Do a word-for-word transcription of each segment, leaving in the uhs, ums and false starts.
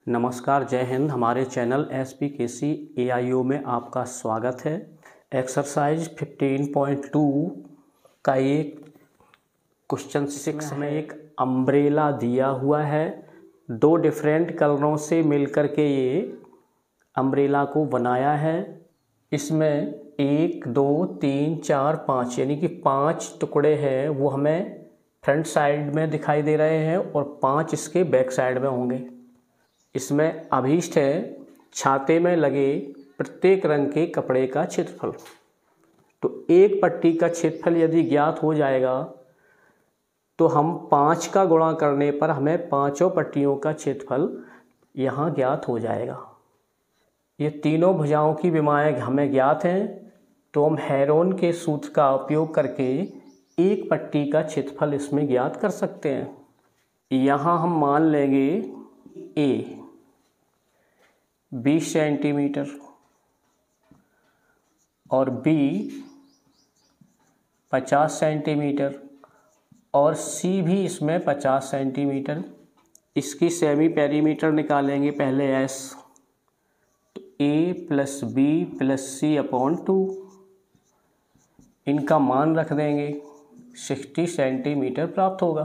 नमस्कार, जय हिंद। हमारे चैनल एस पी के सी ए आई ओ में आपका स्वागत है। एक्सरसाइज फिफ्टीन पॉइंट टू का एक क्वेश्चन सिक्स में एक अम्ब्रेला दिया हुआ है। दो डिफरेंट कलरों से मिलकर के ये अम्ब्रेला को बनाया है। इसमें एक दो तीन चार पाँच यानी कि पांच टुकड़े हैं, वो हमें फ्रंट साइड में दिखाई दे रहे हैं और पांच इसके बैक साइड में होंगे। इसमें अभीष्ट है छाते में लगे प्रत्येक रंग के कपड़े का क्षेत्रफल। तो एक पट्टी का क्षेत्रफल यदि ज्ञात हो जाएगा तो हम पाँच का गुणा करने पर हमें पांचों पट्टियों का क्षेत्रफल यहाँ ज्ञात हो जाएगा। ये तीनों भुजाओं की विमाएँ हमें ज्ञात हैं, तो हम हेरोन के सूत्र का उपयोग करके एक पट्टी का क्षेत्रफल इसमें ज्ञात कर सकते हैं। यहाँ हम मान लेंगे ए बीस सेंटीमीटर और बी पचास सेंटीमीटर और सी भी इसमें पचास सेंटीमीटर। इसकी सेमी पेरीमीटर निकालेंगे पहले एस, तो A plus B plus C upon two, इनका मान रख देंगे, साठ सेंटीमीटर प्राप्त होगा।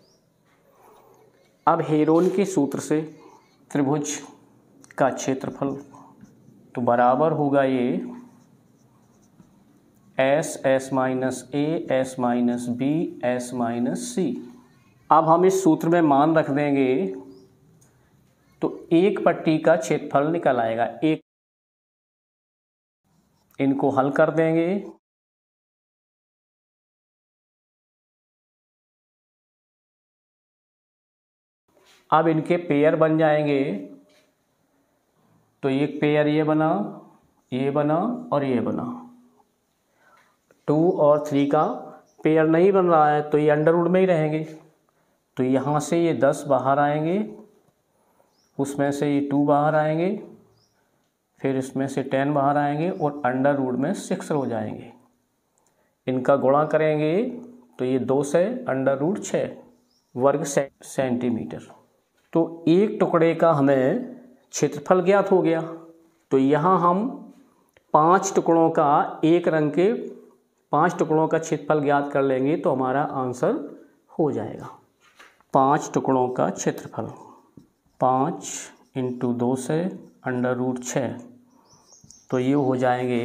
अब हेरोन के सूत्र से त्रिभुज का क्षेत्रफल तो बराबर होगा ये S S minus A S minus B S minus C. अब हम इस सूत्र में मान रख देंगे तो एक पट्टी का क्षेत्रफल निकल आएगा। एक इनको हल कर देंगे, अब इनके पेयर बन जाएंगे। तो एक पेयर ये बना, ये बना और ये बना। टू और थ्री का पेयर नहीं बन रहा है तो ये अंडर रूट में ही रहेंगे। तो यहाँ से ये दस बाहर आएंगे, उसमें से ये टू बाहर आएंगे, फिर इसमें से टेन बाहर आएंगे और अंडर रूट में सिक्स हो जाएंगे। इनका गुणा करेंगे तो ये दो से अंडर रूट छः वर्ग सेंटीमीटर। तो एक टुकड़े का हमें क्षेत्रफल ज्ञात हो गया। तो यहाँ हम पांच टुकड़ों का एक रंग के पांच टुकड़ों का क्षेत्रफल ज्ञात कर लेंगे तो हमारा आंसर हो जाएगा। पांच टुकड़ों का क्षेत्रफल पाँच इंटू दो से अंडर रूट छः, तो ये हो जाएंगे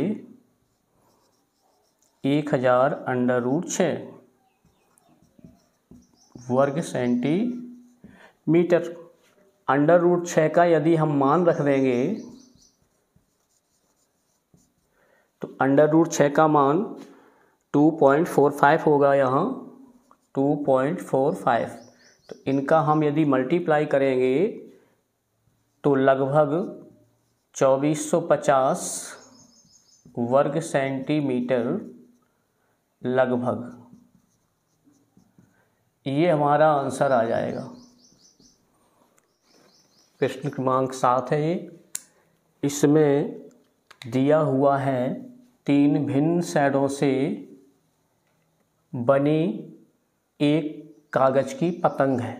एक हज़ार अंडर रूट छः वर्ग सेंटीमीटर। अंडर रूट छः का यदि हम मान रख देंगे तो अंडर रूट छः का मान टू पॉइंट फोर फाइव होगा, यहाँ टू पॉइंट फोर फाइव। तो इनका हम यदि मल्टीप्लाई करेंगे तो लगभग चौबीस सौ पचास वर्ग सेंटीमीटर लगभग, ये हमारा आंसर आ जाएगा। प्रश्न क्रमांक सात है ये। इसमें दिया हुआ है तीन भिन्न शैडों से बनी एक कागज की पतंग है।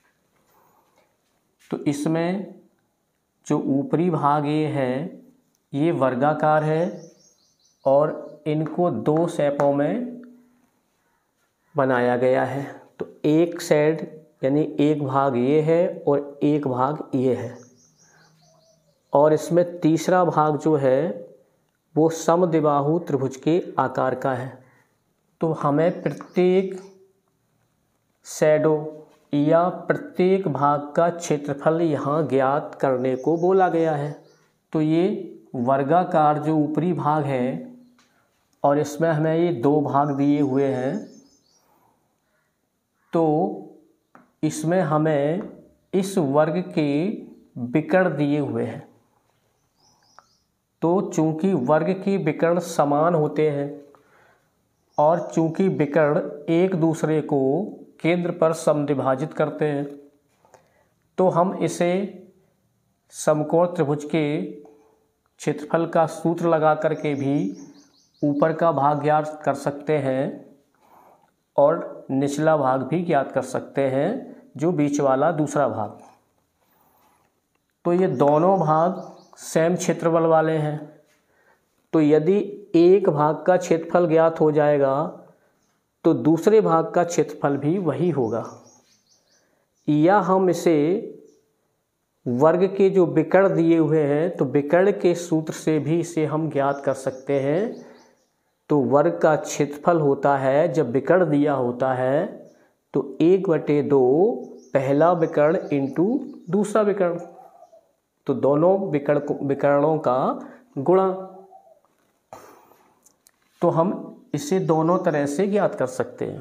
तो इसमें जो ऊपरी भाग ये है ये वर्गाकार है और इनको दो शेपों में बनाया गया है। तो एक शेड यानी एक भाग ये है और एक भाग ये है, और इसमें तीसरा भाग जो है वो समद्विबाहु त्रिभुज के आकार का है। तो हमें प्रत्येक शैडो या प्रत्येक भाग का क्षेत्रफल यहाँ ज्ञात करने को बोला गया है। तो ये वर्गाकार जो ऊपरी भाग है और इसमें हमें ये दो भाग दिए हुए हैं, तो इसमें हमें इस वर्ग के विकर्ण दिए हुए हैं। तो चूंकि वर्ग के विकर्ण समान होते हैं और चूंकि विकर्ण एक दूसरे को केंद्र पर समद्विभाजित करते हैं, तो हम इसे समकोण त्रिभुज के क्षेत्रफल का सूत्र लगा करके भी ऊपर का भाग ज्ञात कर सकते हैं और निचला भाग भी ज्ञात कर सकते हैं, जो बीच वाला दूसरा भाग। तो ये दोनों भाग सेम क्षेत्रफल वाले हैं, तो यदि एक भाग का क्षेत्रफल ज्ञात हो जाएगा तो दूसरे भाग का क्षेत्रफल भी वही होगा। या हम इसे वर्ग के जो विकर्ण दिए हुए हैं तो विकर्ण के सूत्र से भी इसे हम ज्ञात कर सकते हैं। तो वर्ग का क्षेत्रफल होता है, जब विकर्ण दिया होता है तो एक बटे दो पहला विकर्ण इंटू दूसरा विकर्ण, तो दोनों विकर्ण विकर्णों का गुणा। तो हम इसे दोनों तरह से ज्ञात कर सकते हैं।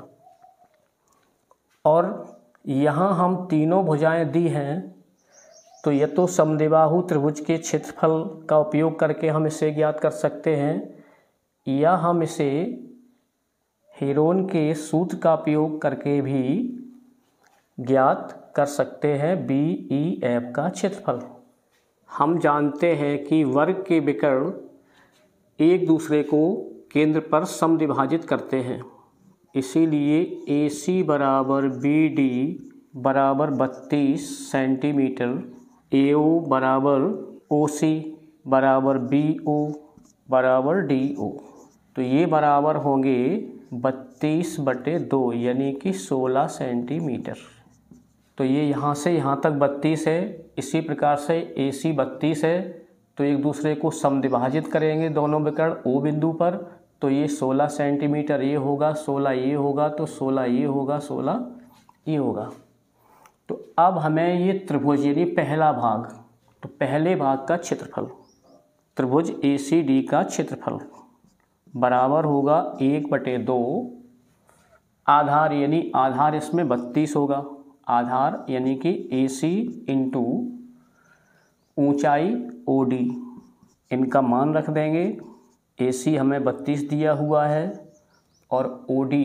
और यहाँ हम तीनों भुजाएं दी हैं, तो यह तो समद्विबाहु त्रिभुज के क्षेत्रफल का उपयोग करके हम इसे ज्ञात कर सकते हैं, या हम इसे हेरोन के सूत्र का उपयोग करके भी ज्ञात कर सकते हैं बी ई एफ का क्षेत्रफल। हम जानते हैं कि वर्ग के विकर्ण एक दूसरे को केंद्र पर समद्विभाजित करते हैं, इसीलिए ए सी बराबर बी डी बराबर बत्तीस सेंटीमीटर, ए ओ बराबर ओ सी बराबर बी ओ बराबर डी ओ। तो ये बराबर होंगे बत्तीस बटे दो यानी कि सोलह सेंटीमीटर। तो ये यहाँ से यहाँ तक बत्तीस है, इसी प्रकार से ए सी बत्तीस है, तो एक दूसरे को समद्विभाजित करेंगे दोनों विकर्ण ओ बिंदु पर, तो ये सोलह सेंटीमीटर ये होगा, सोलह ये होगा, तो सोलह ये होगा, सोलह ये होगा। तो अब हमें ये त्रिभुज यानी पहला भाग, तो पहले भाग का क्षेत्रफल त्रिभुज ए सी डी का क्षेत्रफल बराबर होगा एक बटे दो आधार, यानी आधार इसमें बत्तीस होगा, आधार यानी कि ए सी इंटू ऊंचाई ओ डी, इनका मान रख देंगे। ए सी हमें बत्तीस दिया हुआ है और ओ डी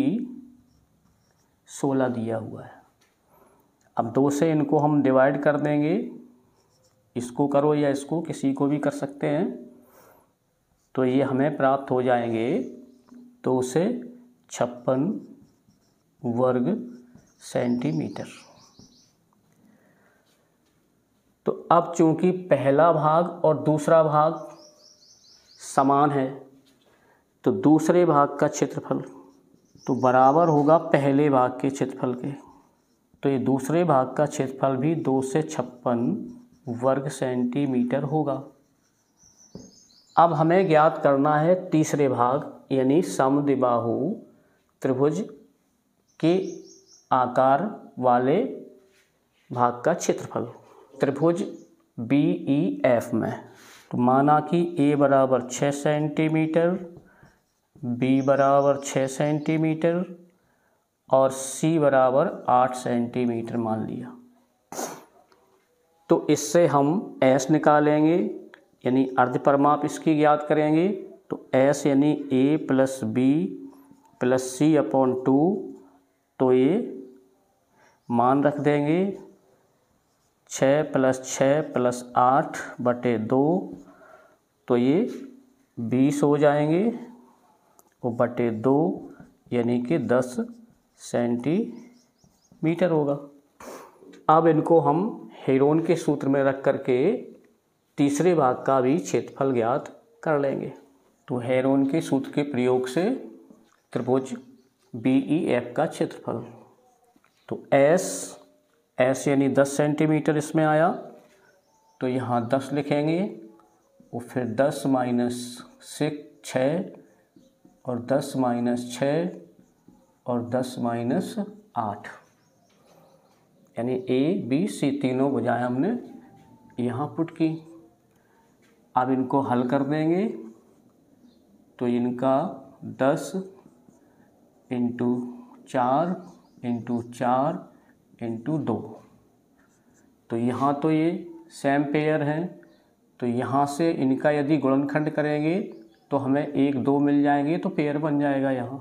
सोलह दिया हुआ है। अब दो से इनको हम डिवाइड कर देंगे, इसको करो या इसको, किसी को भी कर सकते हैं, तो ये हमें प्राप्त हो जाएंगे दो से छप्पन वर्ग सेंटीमीटर। तो अब चूंकि पहला भाग और दूसरा भाग समान है, तो दूसरे भाग का क्षेत्रफल तो बराबर होगा पहले भाग के क्षेत्रफल के, तो ये दूसरे भाग का क्षेत्रफल भी दो से छप्पन वर्ग सेंटीमीटर होगा। अब हमें ज्ञात करना है तीसरे भाग यानी समद्विबाहु त्रिभुज के आकार वाले भाग का क्षेत्रफल त्रिभुज बी ई एफ में। तो माना कि ए बराबर छः सेंटीमीटर, बी बराबर छः सेंटीमीटर और सी बराबर आठ सेंटीमीटर मान लिया। तो इससे हम एस निकालेंगे यानी अर्ध परिमाप इसकी ज्ञात करेंगे। तो एस यानी A plus B plus C upon two, तो ये मान रख देंगे छः प्लस छः प्लस आठ बटे दो, तो ये बीस हो जाएंगे और बटे दो यानी कि दस सेंटीमीटर होगा। अब इनको हम हेरोन के सूत्र में रख करके तीसरे भाग का भी क्षेत्रफल ज्ञात कर लेंगे। तो हेरोन के सूत्र के प्रयोग से त्रिभुज बी ई एफ का क्षेत्रफल, तो एस एस यानी दस सेंटीमीटर इसमें आया, तो यहाँ दस लिखेंगे और फिर दस माइनस सिक्स छः और दस माइनस छः और दस माइनस आठ, यानी ए बी सी तीनों भुजाएं हमने यहाँ पुट की। अब इनको हल कर देंगे, तो इनका दस इंटू चार इंटू चार इंटू दो, तो यहाँ तो ये सेम पेयर हैं, तो यहाँ से इनका यदि गुणनखंड करेंगे तो हमें एक दो मिल जाएंगे, तो पेयर बन जाएगा यहाँ।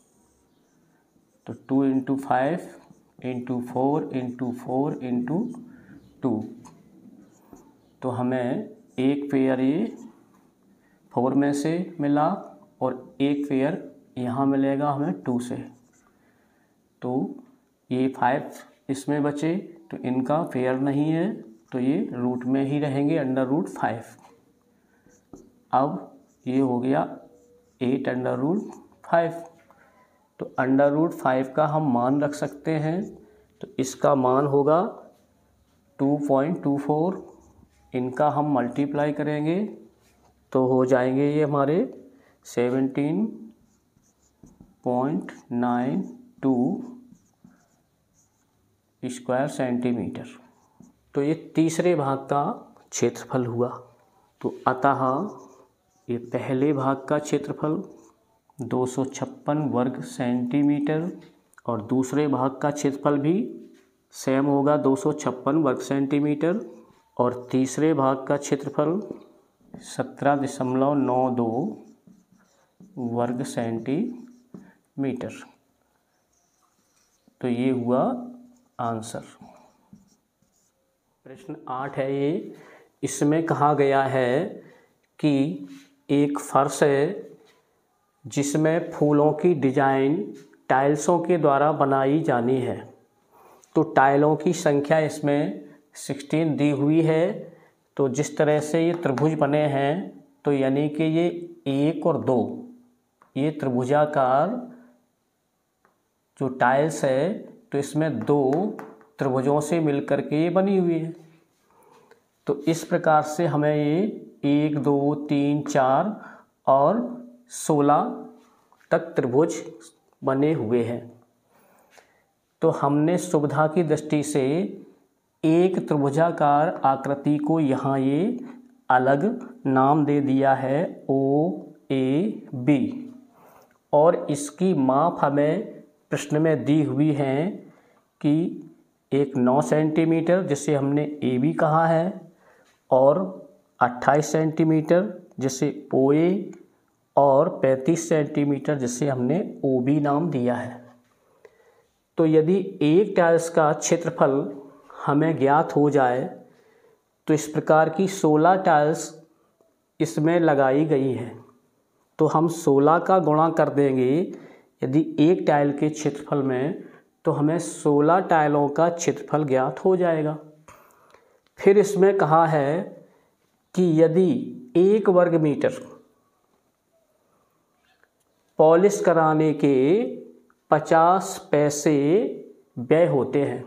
तो two into five into four into four into two, तो हमें एक पेयर ये फोर में से मिला और एक पेयर यहाँ मिलेगा हमें टू से, तो ये फाइव इसमें बचे, तो इनका पेयर नहीं है, तो ये रूट में ही रहेंगे, अंडर रूट फाइव। अब ये हो गया एट अंडर रूट फाइव। तो अंडर रूट फाइव का हम मान रख सकते हैं, तो इसका मान होगा टू पॉइंट टू फोर। इनका हम मल्टीप्लाई करेंगे तो हो जाएंगे ये हमारे seventeen point nine two square centimetre. तो ये तीसरे भाग का क्षेत्रफल हुआ। तो अतः ये पहले भाग का क्षेत्रफल दो सौ छप्पन वर्ग सेंटीमीटर और दूसरे भाग का क्षेत्रफल भी सेम होगा दो सौ छप्पन वर्ग सेंटीमीटर और तीसरे भाग का क्षेत्रफल सत्रह दशमलव नौ दो वर्ग सेंटीमीटर। तो ये हुआ आंसर। प्रश्न आठ है ये। इसमें कहा गया है कि एक फर्श है जिसमें फूलों की डिजाइन टाइल्सों के द्वारा बनाई जानी है। तो टाइलों की संख्या इसमें सोलह दी हुई है। तो जिस तरह से ये त्रिभुज बने हैं, तो यानी कि ये एक और दो, ये त्रिभुजाकार जो टाइल्स है, तो इसमें दो त्रिभुजों से मिलकर के ये बनी हुई है। तो इस प्रकार से हमें ये एक दो तीन चार और सोलह तक त्रिभुज बने हुए हैं। तो हमने सुविधा की दृष्टि से एक त्रिभुजाकार आकृति को यहाँ ये अलग नाम दे दिया है ओ ए बी, और इसकी माप हमें प्रश्न में दी हुई है कि एक नौ सेंटीमीटर जिसे हमने ए बी कहा है और अट्ठाईस सेंटीमीटर जिसे ओ ए और पैंतीस सेंटीमीटर जिसे हमने ओ बी नाम दिया है। तो यदि एक टाइल्स का क्षेत्रफल हमें ज्ञात हो जाए तो इस प्रकार की सोलह टाइल्स इसमें लगाई गई है, तो हम सोलह का गुणा कर देंगे यदि एक टाइल के क्षेत्रफल में, तो हमें सोलह टाइलों का क्षेत्रफल ज्ञात हो जाएगा। फिर इसमें कहा है कि यदि एक वर्ग मीटर पॉलिश कराने के पचास पैसे व्यय होते हैं,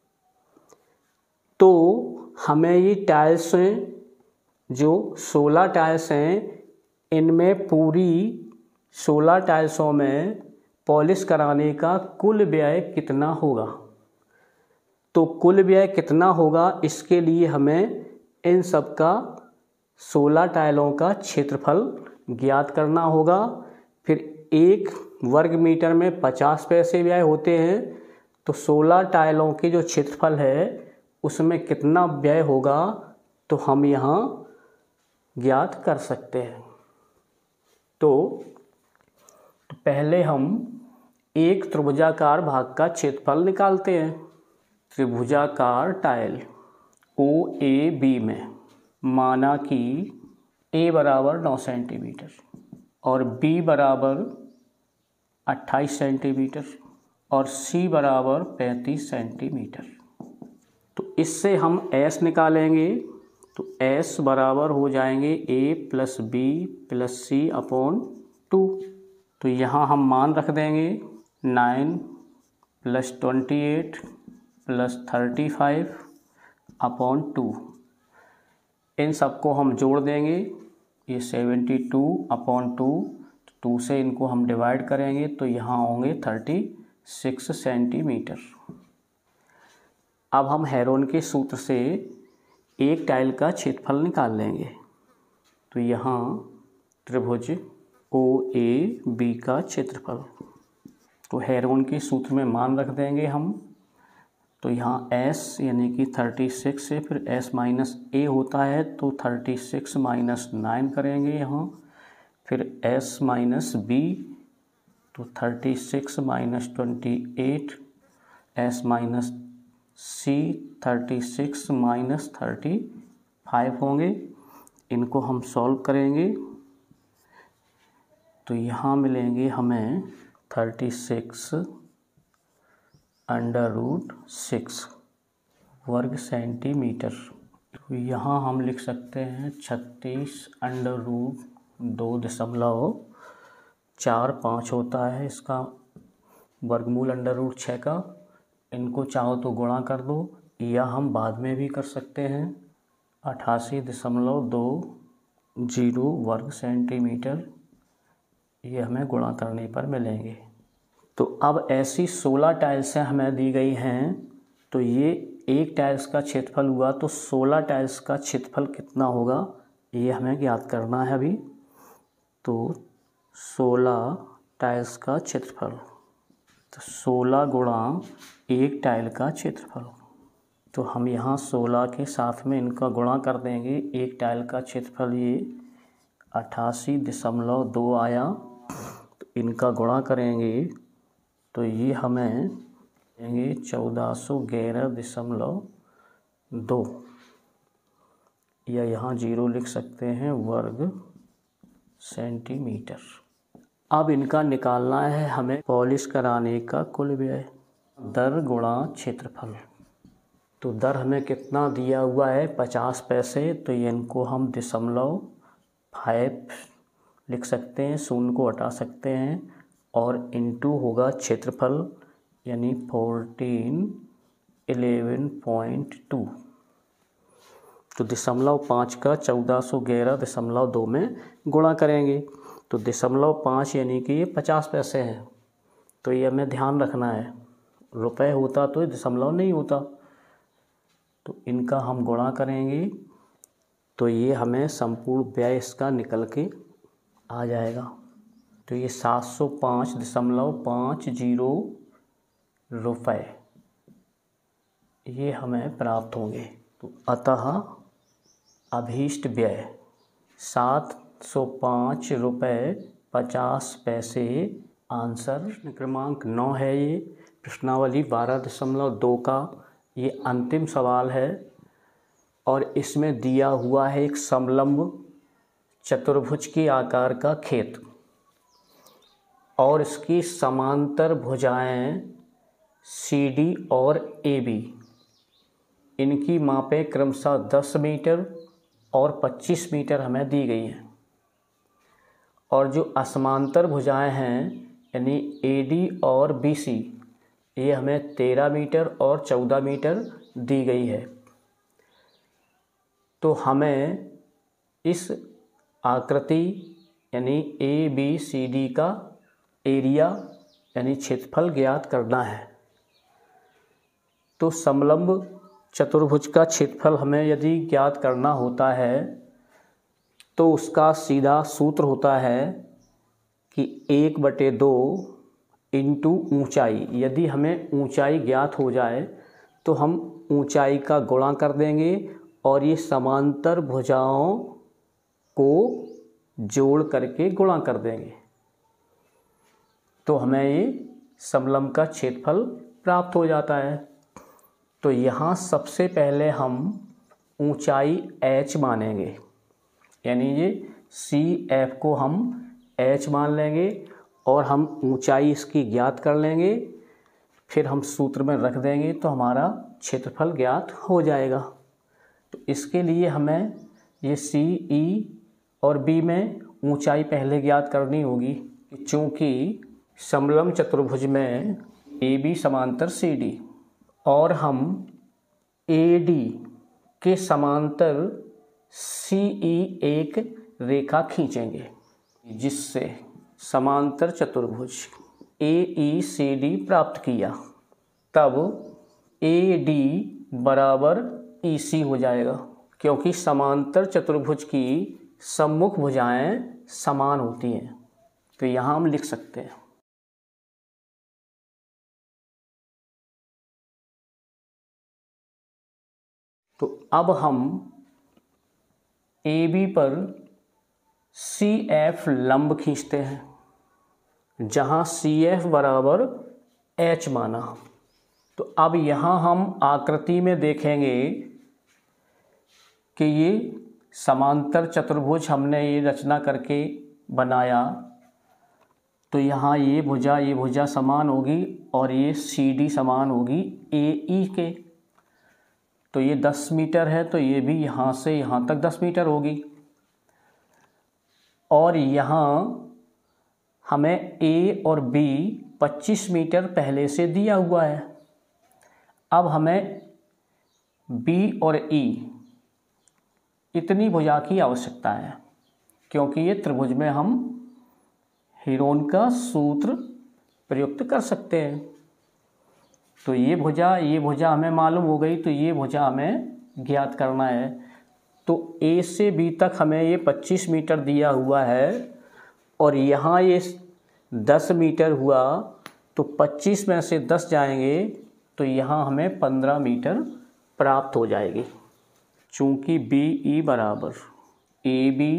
तो हमें ये टाइल्स जो सोलह टाइल्स हैं, इनमें पूरी सोलह टाइल्सों में पॉलिश कराने का कुल व्यय कितना होगा। तो कुल व्यय कितना होगा, इसके लिए हमें इन सब का सोलह टाइलों का क्षेत्रफल ज्ञात करना होगा। फिर एक वर्ग मीटर में पचास पैसे व्यय होते हैं, तो सोलह टाइलों के जो क्षेत्रफल है उसमें कितना व्यय होगा, तो हम यहाँ ज्ञात कर सकते हैं। तो पहले हम एक त्रिभुजाकार भाग का क्षेत्रफल निकालते हैं। त्रिभुजाकार टाइल ओ ए बी में माना कि ए बराबर नौ सेंटीमीटर और बी बराबर अट्ठाईस सेंटीमीटर और सी बराबर पैंतीस सेंटीमीटर। तो इससे हम एस निकालेंगे। तो एस बराबर हो जाएंगे A plus B plus C upon two. तो यहाँ हम मान रख देंगे nine plus twenty eight plus thirty five upon two. इन सबको हम जोड़ देंगे, ये seventy two upon two, two से इनको हम डिवाइड करेंगे तो यहाँ होंगे थर्टी सिक्स सेंटीमीटर। अब हम हेरोन के सूत्र से एक टाइल का क्षेत्रफल निकाल लेंगे। तो यहाँ त्रिभुज ओ ए बी का क्षेत्रफल, तो हेरोन के सूत्र में मान रख देंगे हम। तो यहाँ s यानी कि थर्टी सिक्स से फिर s माइनस ए होता है, तो थर्टी सिक्स माइनस नाइन करेंगे यहाँ, फिर s माइनस बी, तो thirty six minus twenty eight, s minus C thirty six minus thirty five होंगे। इनको हम सॉल्व करेंगे तो यहाँ मिलेंगे हमें thirty six under root six वर्ग सेंटीमीटर तो यहाँ हम लिख सकते हैं छत्तीस अंडर रूट दो दशमलव चार पाँच होता है इसका वर्गमूल अंडर रूट छः का। इनको चाहो तो गुणा कर दो या हम बाद में भी कर सकते हैं। अठासी दशमलव दो जीरो वर्ग सेंटीमीटर ये हमें गुणा करने पर मिलेंगे। तो अब ऐसी सोलह टाइल्सें हमें दी गई हैं, तो ये एक टाइल्स का क्षेत्रफल हुआ, तो सोलह टाइल्स का क्षेत्रफल कितना होगा ये हमें ज्ञात करना है अभी। तो सोलह टाइल्स का क्षेत्रफल, तो सोलह गुणा एक टाइल का क्षेत्रफल, तो हम यहाँ सोलह के साथ में इनका गुणा कर देंगे। एक टाइल का क्षेत्रफल ये अट्ठासी दशमलव दो आया, तो इनका गुणा करेंगे तो ये हमें देंगे चौदह सौ ग्यारह दशमलव दो, या यहाँ जीरो लिख सकते हैं वर्ग सेंटीमीटर। अब इनका निकालना है हमें पॉलिश कराने का कुल व्यय, दर गुणा क्षेत्रफल। तो दर हमें कितना दिया हुआ है पचास पैसे, तो ये इनको हम दशमलव फाइव लिख सकते हैं, शून्य को हटा सकते हैं, और इनटू होगा क्षेत्रफल यानी फोर्टीन इलेवन पॉइंट टू। तो दशमलव पाँच का चौदह सौ ग्यारह दशमलव दो में गुणा करेंगे, तो दशमलव पाँच यानी कि ये पचास पैसे हैं, तो ये हमें ध्यान रखना है। रुपए होता तो दशमलव नहीं होता, तो इनका हम गुणा करेंगे तो ये हमें संपूर्ण व्यय इसका निकल के आ जाएगा। तो ये सात सौ पाँच दशमलव पाँच जीरो रुपये ये हमें प्राप्त होंगे। तो अतः अभीष्ट व्यय सात सौ पाँच रुपये पचास पैसे आंसर। प्रश्न क्रमांक नौ है ये, प्रश्नावली बारह दशमलव दो का ये अंतिम सवाल है, और इसमें दिया हुआ है एक समलंब चतुर्भुज के आकार का खेत, और इसकी समांतर भुजाएं सी डी और ए बी, इनकी मापें क्रमशः दस मीटर और पच्चीस मीटर हमें दी गई हैं, और जो असमांतर भुजाएं हैं यानी ए डी और बी सी ये हमें तेरह मीटर और चौदह मीटर दी गई है। तो हमें इस आकृति यानी ए बी सी डी का एरिया यानी क्षेत्रफल ज्ञात करना है। तो समलंब चतुर्भुज का क्षेत्रफल हमें यदि ज्ञात करना होता है तो उसका सीधा सूत्र होता है कि एक बटे दो इंटू ऊँचाई। यदि हमें ऊंचाई ज्ञात हो जाए तो हम ऊंचाई का गुणा कर देंगे और ये समांतर भुजाओं को जोड़ करके गुणा कर देंगे, तो हमें ये समलंब का क्षेत्रफल प्राप्त हो जाता है। तो यहाँ सबसे पहले हम ऊंचाई h मानेंगे, यानी ये सी एफ को हम h मान लेंगे और हम ऊंचाई इसकी ज्ञात कर लेंगे, फिर हम सूत्र में रख देंगे तो हमारा क्षेत्रफल ज्ञात हो जाएगा। तो इसके लिए हमें ये सी ई और बी में ऊंचाई पहले ज्ञात करनी होगी, चूँकि समलंब चतुर्भुज में ए बी समांतर सी डी और हम ए डी के समांतर सी ई एक रेखा खींचेंगे, जिससे समांतर चतुर्भुज ए ई सी डी प्राप्त किया। तब ए डी बराबर ई सी हो जाएगा, क्योंकि समांतर चतुर्भुज की सम्मुख भुजाएं समान होती हैं। तो यहाँ हम लिख सकते हैं तो अब हम ए बी पर सी एफ लंब खींचते हैं, जहाँ सी एफ बराबर एच माना। तो अब यहाँ हम आकृति में देखेंगे कि ये समांतर चतुर्भुज हमने ये रचना करके बनाया, तो यहाँ ये भुजा ये भुजा समान होगी और ये सी डी समान होगी ए ई के। तो ये दस मीटर है, तो ये भी यहाँ से यहाँ तक दस मीटर होगी। और यहाँ हमें ए और बी पच्चीस मीटर पहले से दिया हुआ है। अब हमें बी और ई इतनी भुजा की आवश्यकता है, क्योंकि ये त्रिभुज में हम हीरोन का सूत्र प्रयुक्त कर सकते हैं। तो ये भुजा ये भुजा हमें मालूम हो गई, तो ये भुजा हमें ज्ञात करना है। तो ए से बी तक हमें ये पच्चीस मीटर दिया हुआ है, और यहाँ ये दस मीटर हुआ, तो पच्चीस में से दस जाएंगे तो यहाँ हमें पंद्रह मीटर प्राप्त हो जाएगी। चूँकि बी ई बराबर ए बी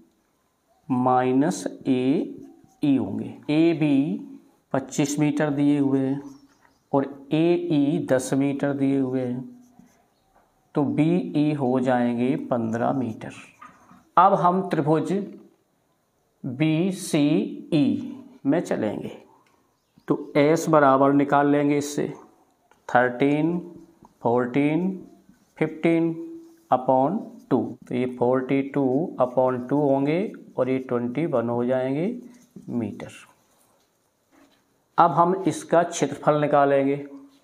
माइनस ए ई होंगे। ए बी पच्चीस मीटर दिए हुए हैं और ए ई दस मीटर दिए हुए हैं, तो बी ई हो जाएंगे पंद्रह मीटर। अब हम त्रिभुज बी सी ई में चलेंगे, तो एस बराबर निकाल लेंगे इससे thirteen fourteen fifteen upon two, तो ये फोर्टी टू अपॉन टू होंगे और ये ट्वेंटी वन हो जाएंगे मीटर। अब हम इसका क्षेत्रफल निकालेंगे,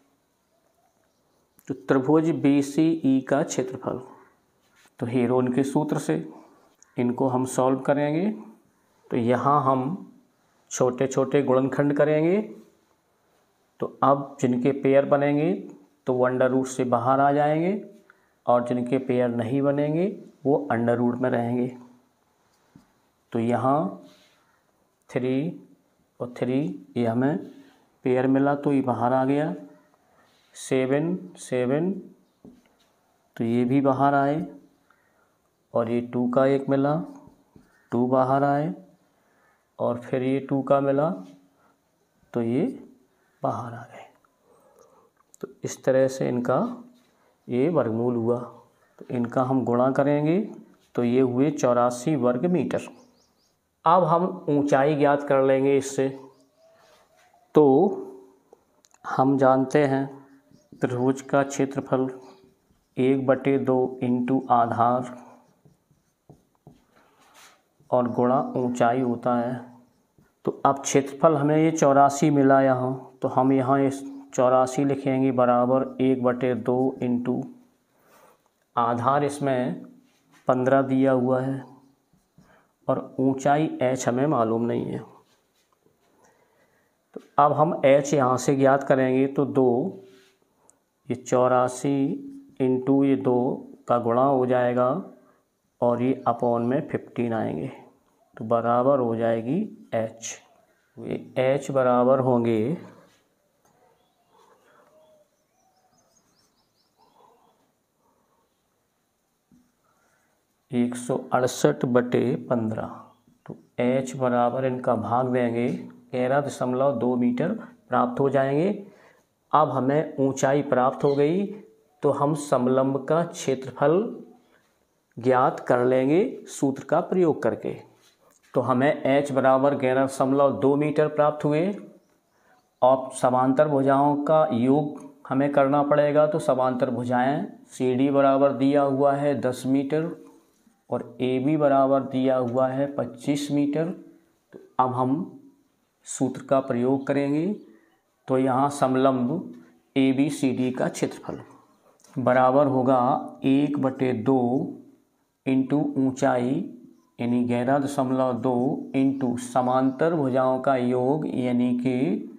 तो त्रिभुज बी सी ई का क्षेत्रफल, तो हीरोन के सूत्र से इनको हम सॉल्व करेंगे। तो यहाँ हम छोटे छोटे गुणनखंड करेंगे, तो अब जिनके पेयर बनेंगे तो वो अंडर रूट से बाहर आ जाएंगे, और जिनके पेयर नहीं बनेंगे वो अंडर रूट में रहेंगे। तो यहाँ थ्री और थ्री ये हमें पेयर मिला, तो ये बाहर आ गया। सेवन सेवन तो ये भी बाहर आए, और ये टू का एक मिला, टू बाहर आए, और फिर ये टू का मिला, तो ये बाहर आ गए। तो इस तरह से इनका ये वर्गमूल हुआ। तो इनका हम गुणा करेंगे, तो ये हुए चौरासी वर्ग मीटर। अब हम ऊंचाई ज्ञात कर लेंगे इससे। तो हम जानते हैं त्रिभुज का क्षेत्रफल एक बटे दो इंटू आधार और गुणा ऊंचाई होता है। तो अब क्षेत्रफल हमें ये चौरासी मिला यहाँ, तो हम यहाँ इस चौरासी लिखेंगे बराबर एक बटे दो इंटू आधार, इसमें पंद्रह दिया हुआ है, और ऊंचाई एच हमें मालूम नहीं है। तो अब हम एच यहाँ से ज्ञात करेंगे, तो दो ये चौरासी इंटू ये दो का गुणा हो जाएगा, और ये अपॉन में फिफ्टीन आएंगे, तो बराबर हो जाएगी एच। ये एच बराबर होंगे एक सौ अड़सठ बटे पंद्रह। तो एच बराबर इनका भाग देंगे, ग्यारह दशमलव दो मीटर प्राप्त हो जाएंगे। अब हमें ऊंचाई प्राप्त हो गई, तो हम समलंब का क्षेत्रफल ज्ञात कर लेंगे सूत्र का प्रयोग करके। तो हमें h बराबर ग्यारह दशमलव दो मीटर प्राप्त हुए, और समांतर भुजाओं का योग हमें करना पड़ेगा। तो समांतर भुजाएं सी डी बराबर दिया हुआ है दस मीटर और ए बी बराबर दिया हुआ है पच्चीस मीटर। तो अब हम सूत्र का प्रयोग करेंगे, तो यहाँ समलंब ए बी सी डी का क्षेत्रफल बराबर होगा एक बटे दो इंटू ऊँचाई यानी ग्यारह दशमलव दो इंटू समांतर भुजाओं का योग यानी कि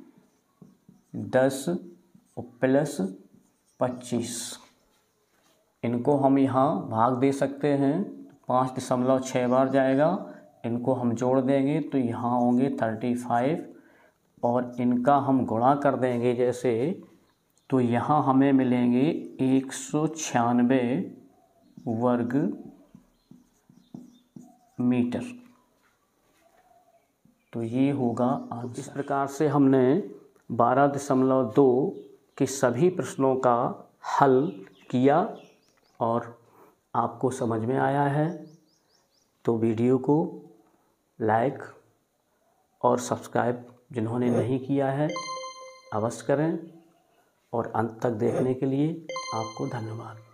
दस प्लस पच्चीस। इनको हम यहाँ भाग दे सकते हैं, पाँच दशमलव छः बार जाएगा। इनको हम जोड़ देंगे तो यहाँ होंगे थर्टी फाइव, और इनका हम गुणा कर देंगे जैसे, तो यहाँ हमें मिलेंगे एक सौ छियानवे वर्ग मीटर। तो ये होगा आंसर। इस प्रकार से हमने बारह दशमलव दो के सभी प्रश्नों का हल किया और आपको समझ में आया है तो वीडियो को लाइक और सब्सक्राइब जिन्होंने नहीं किया है अवश्य करें, और अंत तक देखने के लिए आपको धन्यवाद।